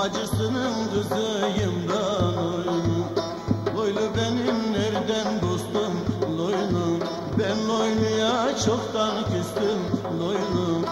bacısının kızıyımdan oyunu. Loylu benim nereden dostum loylu, ben loyluya çoktan küstüm loylu.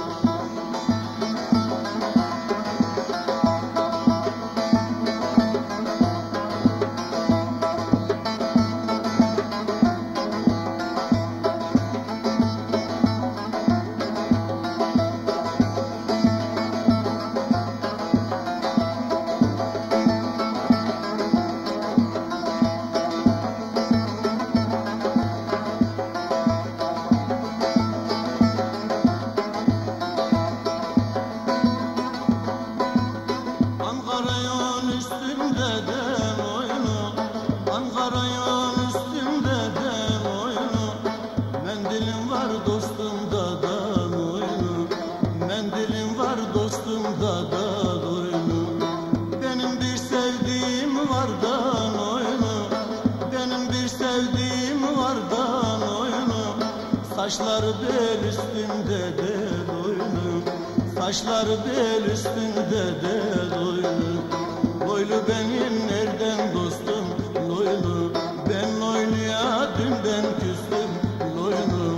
Ankara yol üstünde de oyunu, Ankara yol üstünde de oyunu. Mendilim var dostumda da oyunu, mendilim var dostumda da oyunu. Benim bir sevdiğim var da oyunu, benim bir sevdiğim var da oyunu. Saçları bel üstünde de oyunu, saçları bel üstünde de loylu. Loylu benim nereden dostum loylu, ben loyluya dünden küstüm loylu.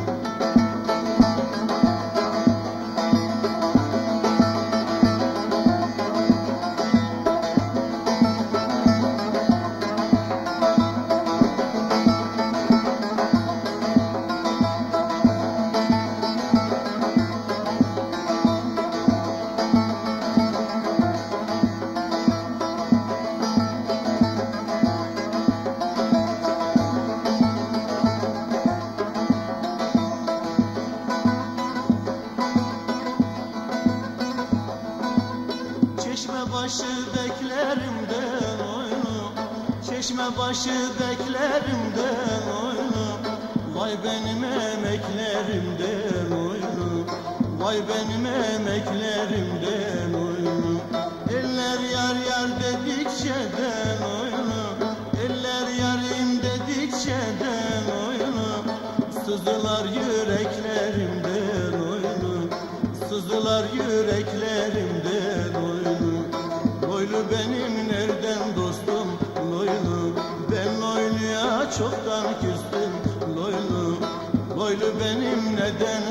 Çeşme başı beklerim de oyunu, çeşme başı beklerim de oyunu. Vay benim emeklerimden oyunu, vay benim emeklerimden oyunu. Eller yar yar dedikçe de oyunu, eller yarim dedikçe de oyunu. Sızılar yüreklerimden oyunu, sızılar yüreklerimden oyunu. Loylu benim nereden dostum loylu, ben loyluya çoktan küstüm loylu. Loylu benim neden